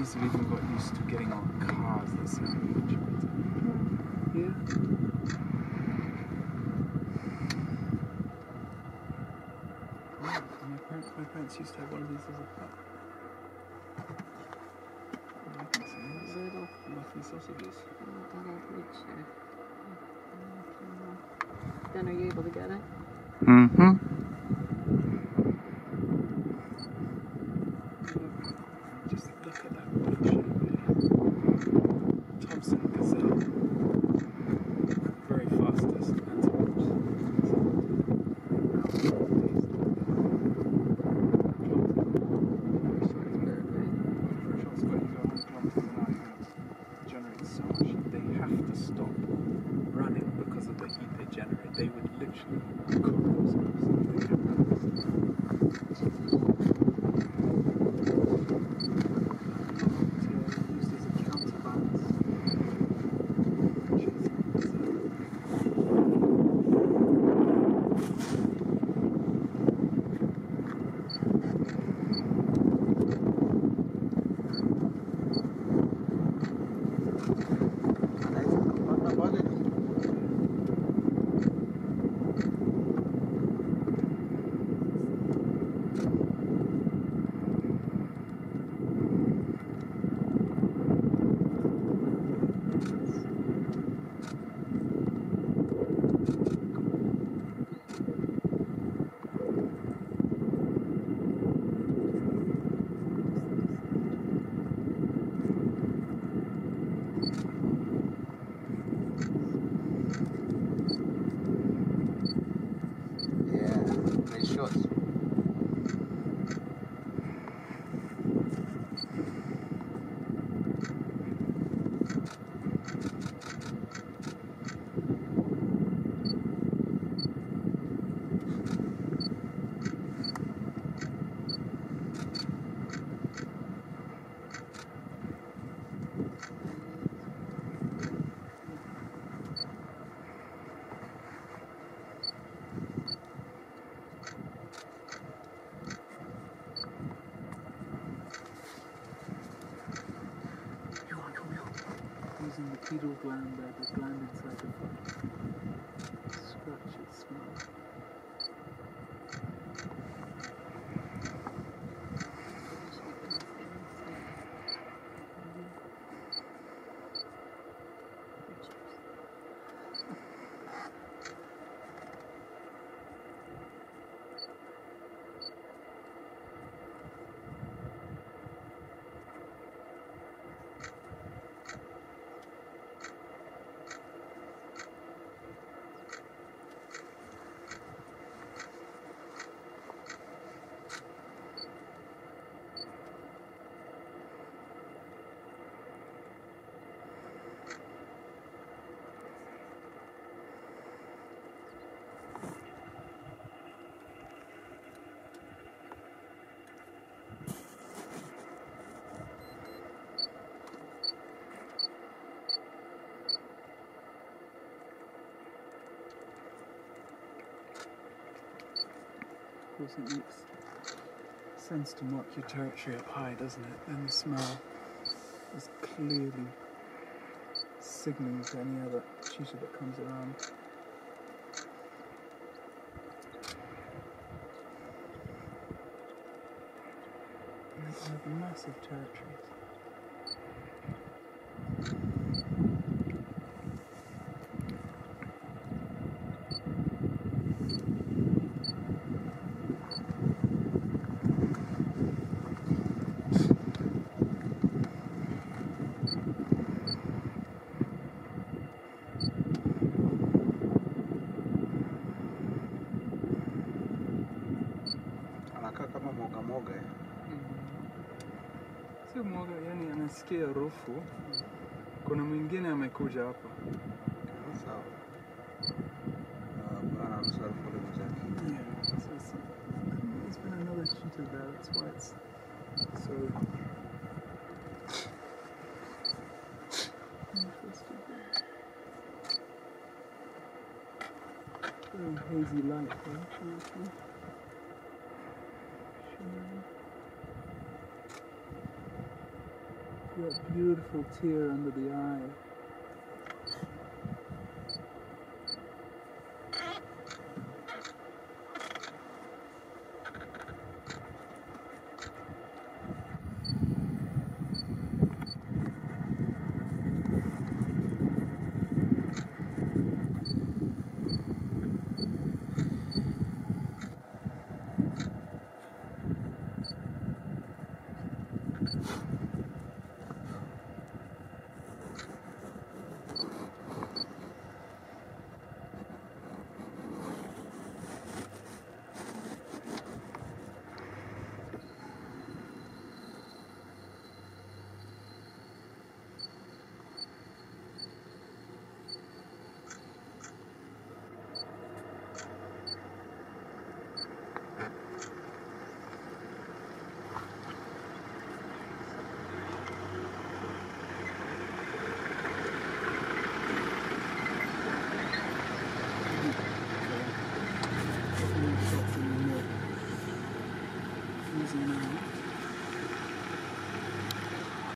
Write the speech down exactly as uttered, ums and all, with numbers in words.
Cheetahs have even got used to getting on cars that sound much better. Yeah. My parents, my parents used to have one of these as a pet. I can see little fluffy sausages. Then are you able to get it? Mm-hmm. Just look at that bullshit Thompson gazelle. Very fastest antelopes. Generate so much heat. They have to stop running because of the heat they generate. They would literally cook themselves if they kept running. Used as a counterbalance. Using the pedal gland there, the gland inside the foot. Scratch it, smell. Of course, it makes sense to mark your territory up high, doesn't it? Then the smell is clearly signaling to any other cheetah that comes around. And they have massive territories. Sio mwoga, yani anasikia harufu. Kuna mwingine amekuja hapa. Sawa. Bwana msafiri kule mjani. Yeah, so it's, there's been another cheetah there, that's why it's so interesting. Very hazy light, right? Mm-hmm. Shimmering. That beautiful tear under the eye. Using that.